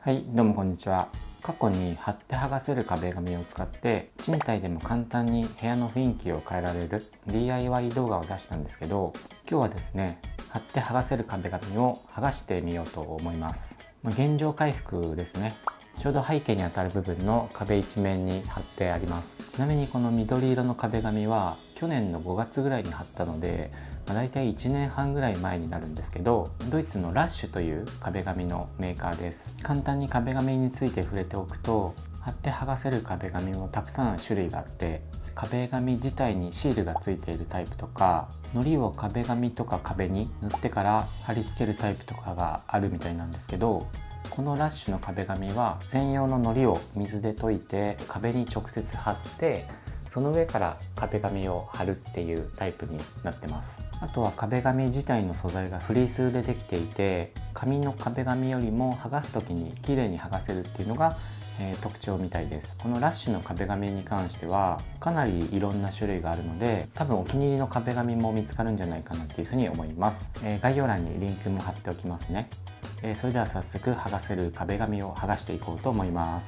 はい、どうもこんにちは。過去に貼って剥がせる壁紙を使って賃貸でも簡単に部屋の雰囲気を変えられる DIY 動画を出したんですけど、今日はですね、貼って剥がせる壁紙を剥がしてみようと思います。現状回復ですね。ちょうど背景にあたる部分の壁一面に貼ってあります。ちなみにこの緑色の壁紙は去年の5月ぐらいに貼ったので、だいたい1年半ぐらい前になるんですけど、ドイツのラッシュという壁紙のメーカーです。簡単に壁紙について触れておくと、貼って剥がせる壁紙もたくさん種類があって、壁紙自体にシールがついているタイプとか、糊を壁紙とか壁に塗ってから貼り付けるタイプとかがあるみたいなんですけど、このラッシュの壁紙は専用の糊を水で溶いて壁に直接貼って、その上から壁紙を貼るっていうタイプになってます。あとは壁紙自体の素材がフリースでできていて、紙の壁紙よりも剥がす時に綺麗に剥がせるっていうのが特徴みたいです。このラッシュの壁紙に関してはかなりいろんな種類があるので、多分お気に入りの壁紙も見つかるんじゃないかなっていうふうに思います。概要欄にリンクも貼っておきますね。それでは早速剥がせる壁紙を剥がしていこうと思います。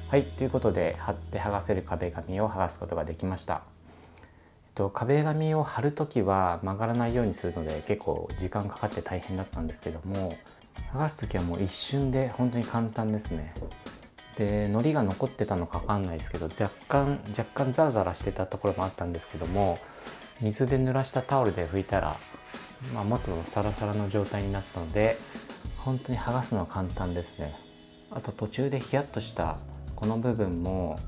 はい、ということで貼って剥がせる壁紙を剥がすことができました。壁紙を貼るときは曲がらないようにするので結構時間かかって大変だったんですけども、剥がす時はもう一瞬で本当に簡単ですね。で、糊が残ってたのかわかんないですけど、若干ザラザラしてたところもあったんですけども、水で濡らしたタオルで拭いたら、元のサラサラの状態になったので、本当に剥がすのは簡単ですね。あと途中でヒヤッとしたこの部分も、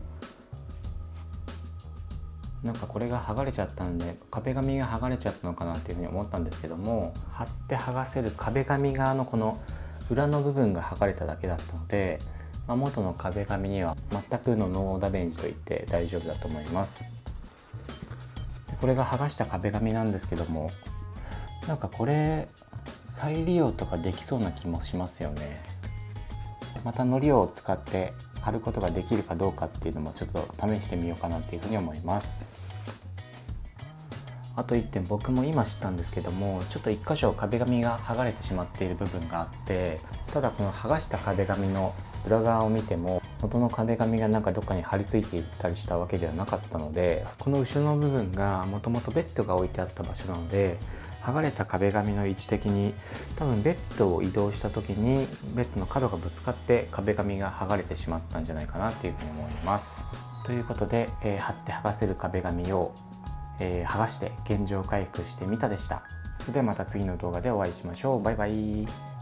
なんかこれが剥がれちゃったんで、壁紙が剥がれちゃったのかなっていうふうに思ったんですけども、貼って剥がせる壁紙側のこの裏の部分が剥がれただけだったので、元の壁紙には全くのノーダメージと言って大丈夫だと思います。これが剥がした壁紙なんですけども、なんかこれ再利用とかできそうな気もしますよね。また糊を使って貼ることができるかどうかっていうのもちょっと試してみようかなっていうふうに思います。あと1点、僕も今知ったんですけども、ちょっと1箇所壁紙が剥がれてしまっている部分があって、ただこの剥がした壁紙の裏側を見ても元の壁紙がなんかどっかに貼り付いていったりしたわけではなかったので、この後ろの部分がもともとベッドが置いてあった場所なので、剥がれた壁紙の位置的に多分ベッドを移動した時にベッドの角がぶつかって壁紙が剥がれてしまったんじゃないかなっていうふうに思います。ということで、貼って剥がせる壁紙を剥がして現状回復してみたでした。それではまた次の動画でお会いしましょう。バイバイ。